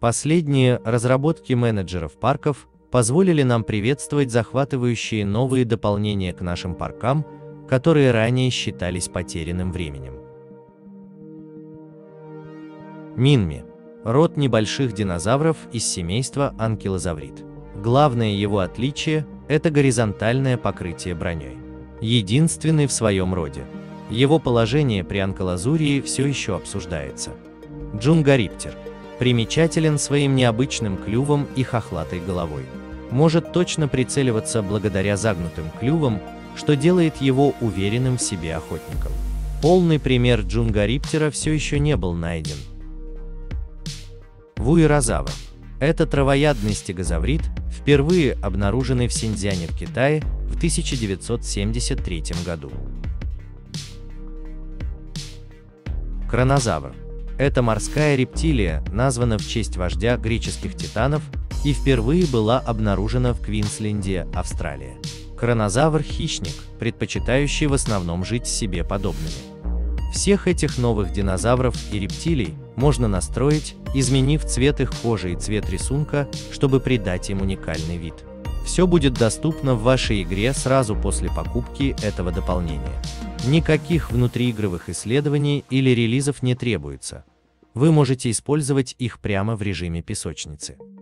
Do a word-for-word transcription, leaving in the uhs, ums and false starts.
Последние разработки менеджеров парков позволили нам приветствовать захватывающие новые дополнения к нашим паркам, которые ранее считались потерянным временем. Минми – род небольших динозавров из семейства анкилозаврид. Главное его отличие – это горизонтальное покрытие броней. Единственный в своем роде. Его положение при анкилозурии все еще обсуждается. Джунгариптер примечателен своим необычным клювом и хохлатой головой. Может точно прицеливаться благодаря загнутым клювам, что делает его уверенным в себе охотником. Полный пример джунгариптера все еще не был найден. Вуирозавр – это травоядный стегозаврид, впервые обнаруженный в Синьцзяне в Китае в тысяча девятьсот семьдесят третьем году. Кронозавр – это морская рептилия, названа в честь вождя греческих титанов и впервые была обнаружена в Квинсленде, Австралия. Кронозавр – хищник, предпочитающий в основном жить с себе подобными. Всех этих новых динозавров и рептилий можно настроить, изменив цвет их кожи и цвет рисунка, чтобы придать им уникальный вид. Все будет доступно в вашей игре сразу после покупки этого дополнения. Никаких внутриигровых исследований или релизов не требуется. Вы можете использовать их прямо в режиме песочницы.